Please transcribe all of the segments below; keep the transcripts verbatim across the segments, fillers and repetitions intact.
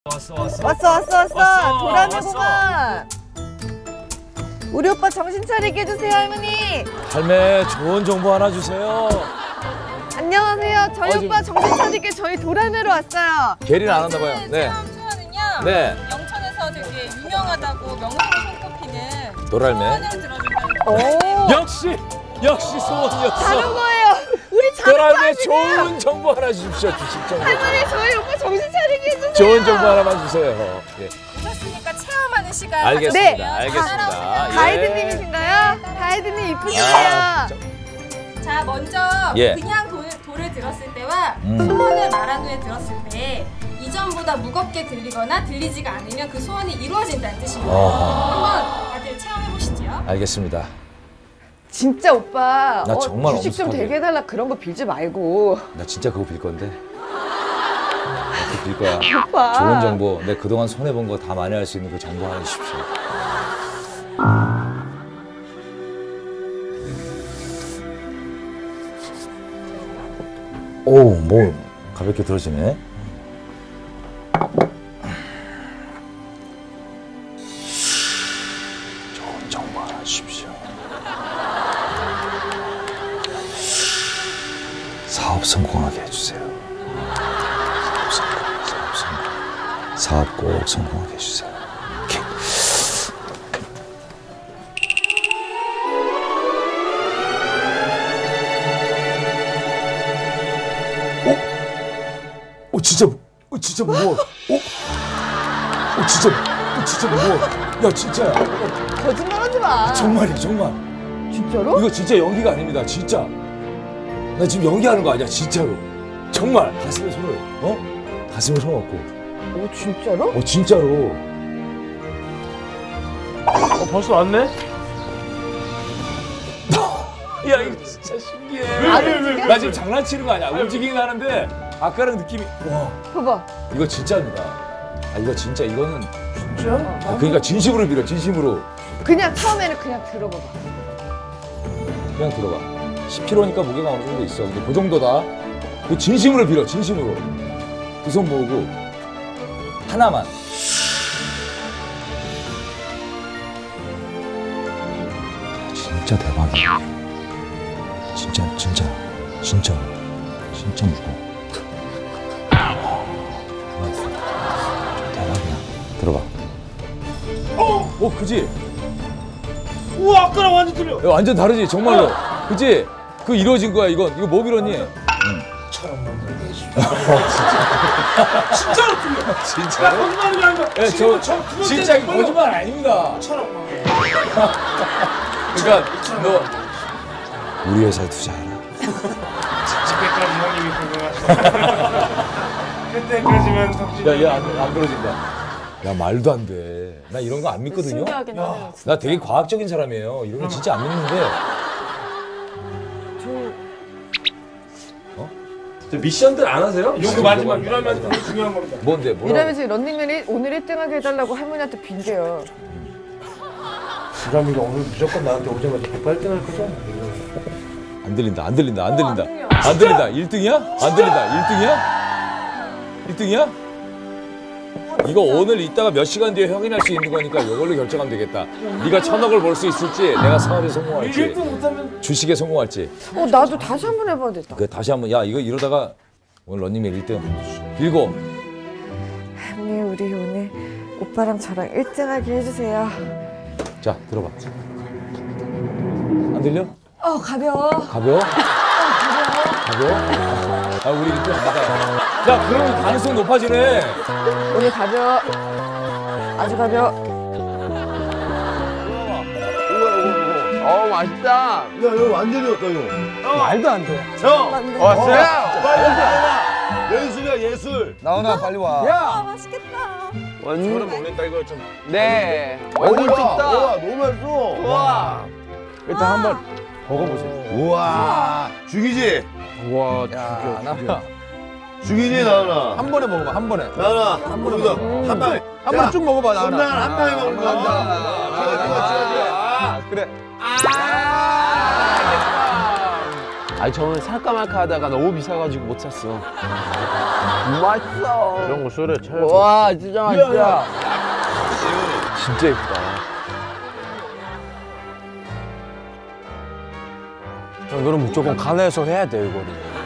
왔어 왔어 왔어 왔어 왔어, 왔어 도라매구만. 우리 오빠 정신 차리게 해주세요 할머니. 할매 좋은 정보 하나 주세요. 안녕하세요. 저희 어, 오빠 정신 차리게 저희 도라매로 왔어요. 계리는 안 한다 봐요. 네. 체험 투어는요. 네. 영천에서 되게 유명하다고 명소로 손꼽히는 도랄매. 소원을 들어준다는 오. 역시 역시 소원이었어. 다른 거예요. 우리 다른 거 도랄매 하시네요. 좋은 정보 하나 주십시오. 주식 정보. 할머니 저희 오빠 정신 차리게 해주세요. 좋은 정보 하나만 주세요. 예. 오셨으니까 체험하는 시간 알겠습니다. 네. 알겠습니다. 예. 가이드님이신가요? 가이드님 이쁘시네요. 아, 진짜. 자 먼저 예. 그냥 도, 돌을 들었을 때와 음. 소원을 말한 후에 들었을 때 이전보다 무겁게 들리거나 들리지가 않으면 그 소원이 이루어진다는 뜻입니다. 어허. 한번 다들 체험해 보시죠. 알겠습니다. 진짜 오빠 나 정말 주식 좀 엄숙하게. 되게 해달라 그런 거 빌지 말고. 나 진짜 그거 빌 건데. 나 그거 빌 거야. 오빠. 좋은 정보. 내 그동안 손해본 거 다 만회할 수 있는 그 정보 하나 주십시오. 오, 뭐 가볍게 들어지네. 좋은 정보 하나 주십시오. 사업 성공하게 해주세요. 사업 성공, 사업 성공. 사업 꼭 성공하게 해주세요. 오케이. 오? 오, 진짜, 오, 진짜 무거워. 오? 오, 진짜, 오, 진짜 무거워. 야, 진짜야. 거짓말하지 마. 정말이야, 정말. 진짜로? 이거 진짜 연기가 아닙니다, 진짜. 나 지금 연기하는 거 아니야, 진짜로. 정말. 가슴에 손을, 어? 가슴에 손 얹고. 오 진짜로? 어, 진짜로. 어, 벌써 왔네? 야, 이거 진짜 신기해. 왜, 왜, 왜, 왜? 나 지금 장난치는 거 아니야. 움직이긴 하는데, 아까랑 느낌이, 와, 봐봐. 이거 진짜입니다. 아, 이거 진짜, 이거는. 진짜? 아, 그러니까 진심으로 빌어, 진심으로. 그냥 처음에는 그냥 들어봐봐. 그냥 들어봐. 십 킬로그램니까 무게가 어느 정도 있어. 근데 그 정도다. 그 진심으로 빌어, 진심으로. 두 손 모으고, 하나만. 진짜 대박이야. 진짜, 진짜, 진짜, 진짜 무거워. 대박이야. 들어봐. 어, 어, 그지? 우와, 아까랑 완전 틀려. 야, 완전 다르지, 정말로. 그치? 그 이루어진 거야, 이건. 이거 뭐 빌었니? 응. 처럼 만들게 해주십시오. 진짜로 틀려. 나 진짜로? 거짓말이 아니라. 예, 저, 저 두 번째 진짜 이거 걸려. 거짓말 아닙니다. 처럼. 그러니까, 너. 우리 회사에 투자해라. 그때까지 형님이 궁금하시다. 그때까지만 덕질. 야, 얘 안, 안 그러진다. 야, 말도 안 돼. 나 이런 거 안 믿거든요. 신기하긴 하네. 나 되게 과학적인 사람이에요. 이런 거 진짜 안 믿는데. 저 미션들 안 하세요? 요거 마지막 유람한테 되게 중요한 겁니다. 뭔데, 뭐라? 이러면서 런닝맨이 오늘 일 등하게 해달라고 할머니한테 빈대요. 유람이가 오늘 무조건 나한테 오자마자 백팔 등 할 거죠? 안 들린다, 안 들린다, 안 들린다. 들려. 안 들린다. 일 등이야? 안 들린다. 일 등이야? 일 등이야? 이거 오늘 이따가 몇 시간 뒤에 확인할 수 있는 거니까 이걸로 결정하면 되겠다. 네가 천억을 벌 수 있을지, 내가 사업에 일 성공할지, 등 못하면 주식에 성공할지. 어 나도 다시 한 번 해봐야겠다. 그 다시 한번, 야, 이거 이러다가 오늘 런닝맨 일 등 빌고. 할머니 우리 오늘 오빠랑 저랑 일 등하게 해주세요. 자, 들어봐. 안 들려? 어 가벼워. 가벼워? 가벼워? 아, 우리 일 등 합니다. 자, 그러면 가능성 높아지네. 오늘 가벼워. 아주 가벼워. 어 맛있다. 야, 이거 완전히 왔다, 이거. 말도 안 돼. 형! 맞네. 왔어요? 빨리 나와! 예술이야, 예술! 나오나 빨리 와. 아 맛있겠다. 완전 먹는다 이거 좀. 네. 어디 완전 봐! 좁다. 우와, 너무 맛있어! 와. 일단 한번 먹어보세요. 우와! 죽이지? 와 죽여 나 죽이지, 나은아? 한 번에 먹어봐 한 번에. 나은아, 한 번에 더. 한 방에. 한 번에 쭉 먹어봐 나은아. 손난 한 방에 먹는 거야. 아, 그래. 아니 저는 살까 말까 하다가 너무 비싸가지고 못 샀어. 맛있어. 이런 거 술에 채. 와 진짜 맛있다. 진짜 예쁘다. 이거는 무조건 가나에서 해야 돼 이거를.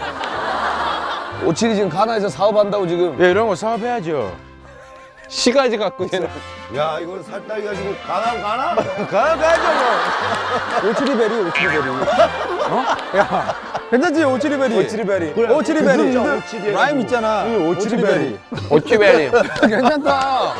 오칠이 지금 가나에서 사업한다고 지금. 예 이런 거 사업해야죠. 시가지 갖고 얘는. 야, 이걸 살딸기 가지고 가나 가나? 가나 가야죠 뭐. 오칠이베리 오칠이베리. 어? 야 괜찮지 오칠이베리. 오칠이베리. 그래. 오칠이베리. 진짜 오칠이베리. 라임 있잖아. 오칠이베리. 오칠이베리. 괜찮다.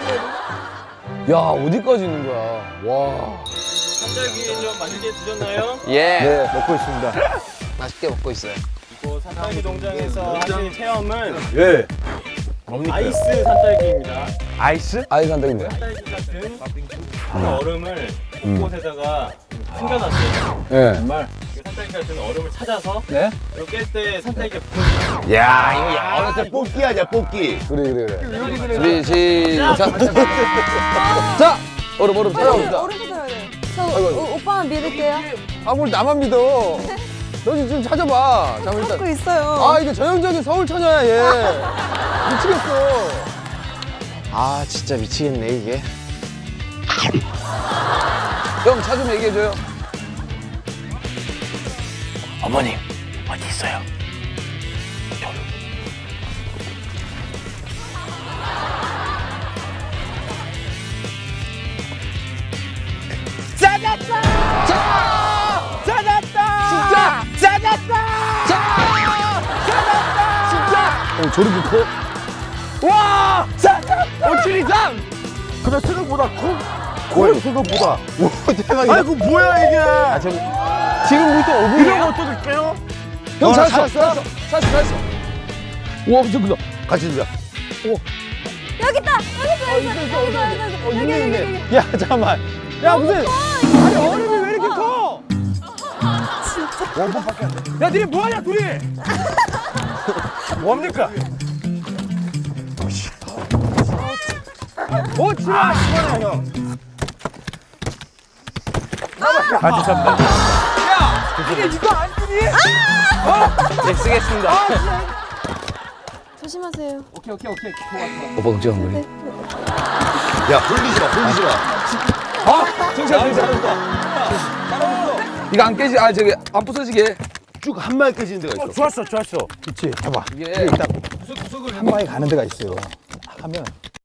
야 어디까지 있는 거야. 와. 갑자기 좀 맛있게 드셨나요? 예. 네 먹고 있습니다. 맛있게 먹고 있어요. 이거 산딸기 농장에서 하신 체험은 예. 아이스 산딸기입니다. 아이스? 아이스 한다기 뭐야? 산딸기 같은 그 얼음을 곳곳에다가 숨겨놨어요. 예. 정말 그 산딸기 같은 얼음을 찾아서 네? 이렇게 깰 때 산딸기가 붙어요. 야, 이거 야, 어렸을 때 뽑기 하자, 뽑기. 그래 그래 그래. 준비 시작. 자 얼음 얼음 찾아봅시다. 오른쪽 들어야 돼. 저 오, 오빠만 믿을게요. 아 뭘 나만 믿어. 너 좀 찾아봐. 자 일단. 찾고 있어요. 아 이게 전형적인 서울 처녀야 얘. 미치겠어. 아 진짜 미치겠네 이게. 형 찾으면 얘기해줘요. 어머님 어디 있어요? 찾았다! 자! 찾았다! 진짜! 찾았다! 자! 찾았다! 진짜! 어 저렇게 커? 와! 찾았다! 오칠이삼! 근데 생각보다 커. 거의 생각보다. 와 대박이다. 아이고, 뭐야, 이게. 아, 저, 지금부터 오 분이야? 이런 것도 넣을게요? 형 어, 찾았어! 찾았어? 찾았어! 찾았어! 우와 엄청 크다. 같이 드자. 여기 있다. 여기 있어. 여기 있어. 여기 있어. 여기 있어. 어 여기, 있네 여기, 있네. 여기, 여기. 야 잠깐만. 야 무슨 아니 얼음이 왜 이렇게 커? 진짜. 원본밖에 안 돼. 야 니네 뭐하냐 둘이? 뭡니까? 오 치마! 아, 시원해, 형. 같이 삽니다. 야 이게 이거 안 쓰니? 네 쓰겠습니다. 조심하세요. 오케이 오케이 오케이. 오빠 걱정한 거니? 야, 돌리지 마, 돌리지 마. 아 정신 잘한다. 이거 안 깨지? 아 저기 안 부서지게. 쭉 한 마리 깨지는 데가 있어. 좋았어 좋았어. 그렇지 봐봐. 이게 딱 한 방에 가는 데가 있어요. 하면.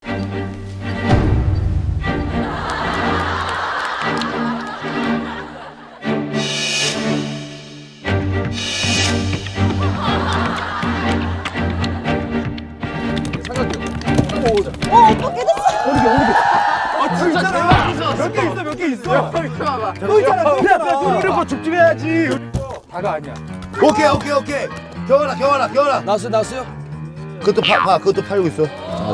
몇 개 있어 몇 개 있어. 또 있잖아 또 있잖아. 이런 거 죽죽해야지. 다가 아니야. 오케이, 오케이, 오케이. 경환아, 경환아, 경환아. 나왔어요 나왔어요? 그것도 파, 파, 그것도 팔고 있어.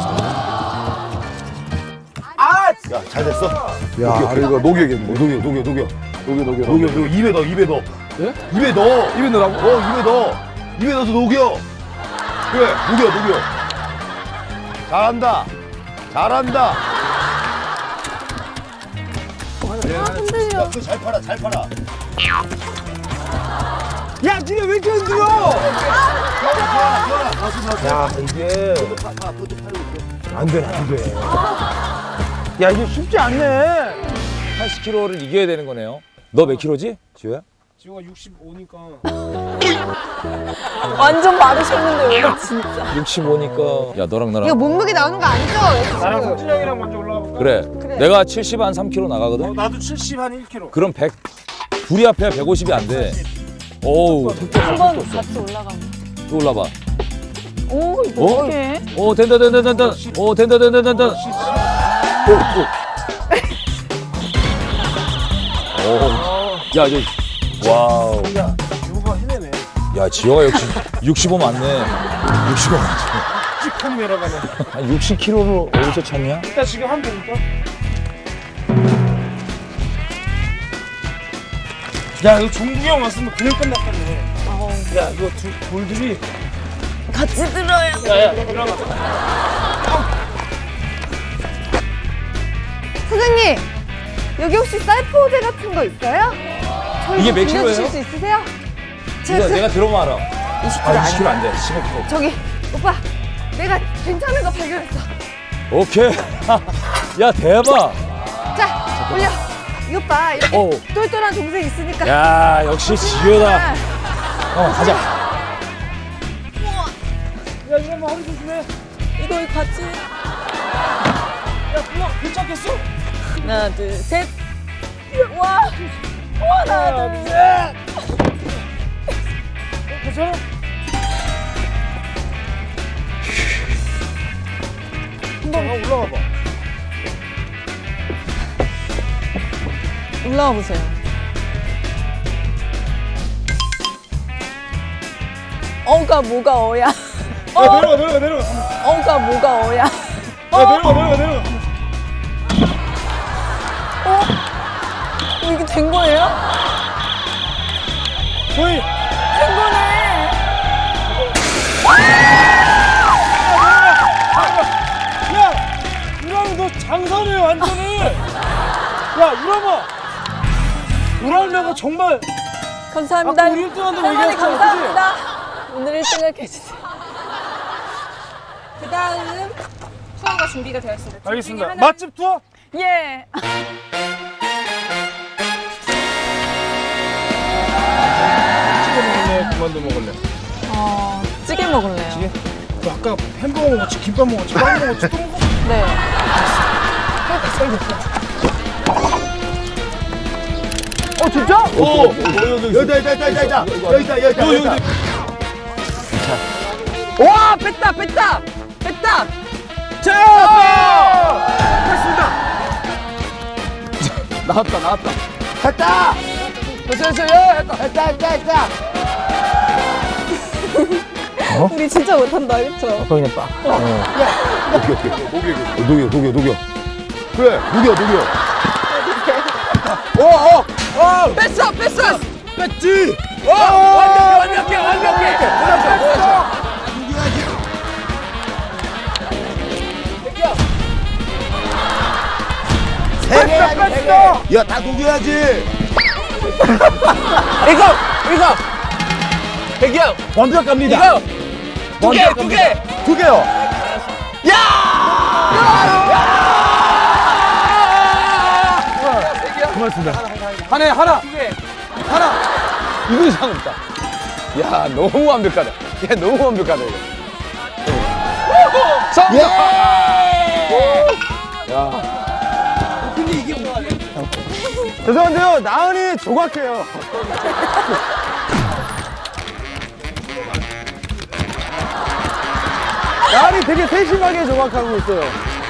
아! 야, 잘 됐어. 야 이거 녹여야겠네. 녹여, 녹여, 녹여. 녹여 녹여 녹여, 녹여. 입에 넣어, 입에 넣어. 예? 입에 넣어. 입에 넣으라고? 어, 입에 넣어. 입에 넣어서 녹여. 그래, 녹여, 녹여. 잘한다. 잘한다. 아, 흔들려. 야, 그거 잘 팔아, 잘 팔아. 야 니네 왜 이렇게 흔들어? 경환아, 경환아. 나서, 나서. 야 이게 파, 파, 그것도 팔고 있어. 안 돼, 안 돼. 야, 이게 쉽지 않네. 팔십 킬로그램를 이겨야 되는 거네요. 너 몇 킬로지? 지호야? 지금 육십오니까 완전 마르셨는데 왜 진짜. 육십오니까. 야 너랑 나랑. 이거 몸무게 나오는 거 아니죠? 나랑 성진 형이랑 먼저 올라가 볼까? 그래. 그래. 내가 칠십 한 삼 킬로그램 나가거든. 어, 나도 칠십 한 일 킬로그램. 그럼 백. 둘이 합해야 백오십이 안 돼. 오우. 한번 같이 올라가면. 또 올라봐. 오, 이거 어? 어떡해. 오 된다 된다 된다. 오 된다 된다 된다. 오 오. 오. 야 저. 와우. 야, 지호가 해내네. 야 지호가 역시 육십오 맞네. 육십오 맞지. 쭉 내려가네. 한 육십 킬로그램로 어디서 찾냐? 일단 지금 하면 되니까. 야, 이거 종국이 형 왔으면 그냥 끝났겠네. 야, 이거 두 돌들이. 같이 들어요. 야, 야, 일어나. 사장님, 여기 혹시 쌀포대 같은 거 있어요? 저희 이게 좀 몇 빌려주실 킬로예요? 수 있으세요? 이거 내가 들어만 알아. 이십 킬로그램 아, 이십 킬로그램 아니야. 안 돼. 십오 킬로그램. 저기 오빠 내가 괜찮은 거 발견했어. 오케이. 야, 대박. 자 올려. 이것 봐 이렇게 어. 똘똘한 동생 있으니까. 야, 역시 지효다. 어, 가자. 야 이러면 허리 조심해. 이거 같이. 야 그냥 괜찮겠어? 하나 둘 셋. 와. 와 하나 둘 셋. 괜찮아? 한번 올라가 봐. 올라와 보세요. 어가 뭐가 어야. 야 내려가 내려가 내려가. 어가 뭐가 어야. 야 내려가 내려가 내려가. 어? 이게 된 거예요? 저희 된 거네. 야 우람이 너 장사네 완전히. 야 우람아. 우람이가 정말. 감사합니다. 아까 우리 일 등 한다고 할머니 얘기했잖아, 감사합니다. 오늘 일 등을 해주세요. 그 다음 투어가 준비가 되어 있습니다. 둘 중에 알겠습니다. 하나는 맛집 투어? 예. 찌개 먹을래? 그만두 먹을래? 어, 찌개 먹을래요. 너 아까 햄버거 먹었지? 김밥 먹었지? 빵 먹었지? 또 먹어? 네. 어 진짜? 오, 여기다, 여기다, 여기다, 여기다, 여기다, 여기다, 여기다. 와 뺐다 뺐다 뺐다. 나왔다 나왔다. 했다! 됐어 됐어 예 했다. 했다, 했다, 했다! 우리 진짜 못한다 그쵸? 그냥 빠. 오케이, 오케이. 녹여, 녹여, 녹여. 그래, 녹여, 녹여. 어, 어, 어! 뺐어 뺐어. 뺐지! 어 완벽해 완벽해 완벽해. 세 개, 아니, 세 개. 야, 다 녹여야지. 이거 이거. 백이야. 완벽합니다. 이거 두 개 두 개. 두 개요. 고맙습니다. 하나 하나 두 개. 하나. 이거 이상 없다. 야 너무 완벽하다. 야 너무 완벽하다 이거. 성공. 야. 죄송한데요 나은이 조각해요. 나은이 되게 세심하게 조각하고 있어요.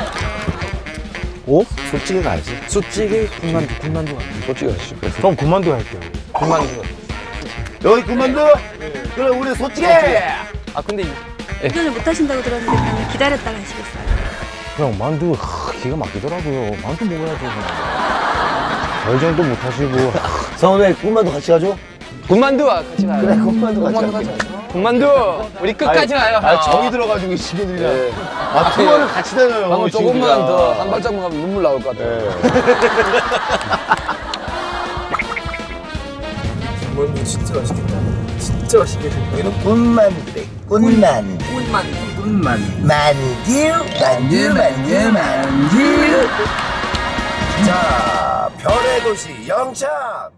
오? 솔직히 가야지. 숯찌개 군만두 군만두 솔직히 하시죠. 그럼 군만두 할게요. 군만두. 여기 그만둬. 그래, 우리 솔직히. 아 근데 운전을 못 하신다고 들었는데 그러면 기다렸다 가시겠어요? 형 만두 하, 기가 막히더라고요. 만두 먹어야죠. 별 정도 못 하시고. 성훈이 그만둬 같이 가줘. 군만두와 같이 가요. 그래, 그만둬 같이 가줘. 군만두 우리 끝까지 가요. 아, 정이 들어가지고 친구들이랑. 네. 아, 투어를 같이 다녀요. 방금 우리 조금만 친구들이랑. 더 한 발짝만 가면 눈물 나올 것 같아요. 만두 진짜 맛있겠다. 진짜 맛있겠다. 군만두래 군만두 군만두 군만두 만두 만두 만두 만두 자 별의 도시 영창